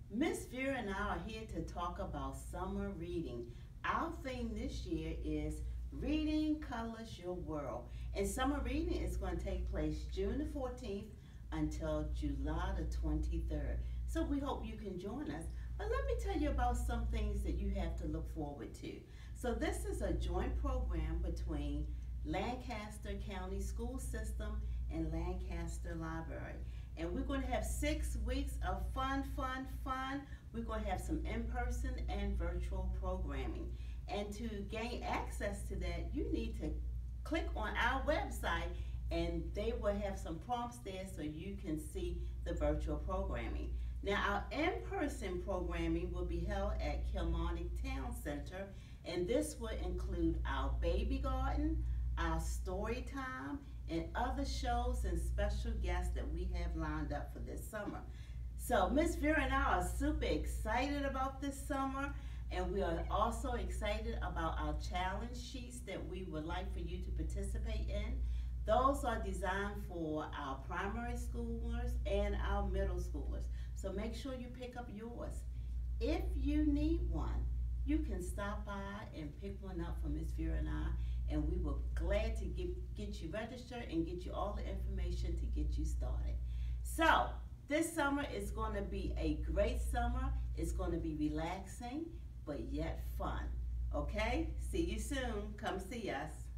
Miss Vera and I are here to talk about summer reading. Our theme this year is Reading Colors Your World. And summer reading is going to take place June the 14th until July the 23rd. So we hope you can join us. But let me tell you about some things that you have to look forward to. So this is a joint program between Lancaster County School System and Lancaster Library. And we're going to have 6 weeks of fun. We're going to have some in-person and virtual programming. And to gain access to that, you need to click on our website and they will have some prompts there so you can see the virtual programming. Now, our in-person programming will be held at Kilmarnock Town Center, and this will include our baby garden, our story time, and other shows and special guests that we have lined up for this summer. So Miss Vera and I are super excited about this summer, and we are also excited about our challenge sheets that we would like for you to participate in. Those are designed for our primary schoolers and our middle schoolers. So make sure you pick up yours. If you need one, you can stop by and pick one up from Miss Vera and I, and we will glad to get you registered and get you all the information to get you started. So this summer is going to be a great summer. It's going to be relaxing, but yet fun. Okay? See you soon. Come see us.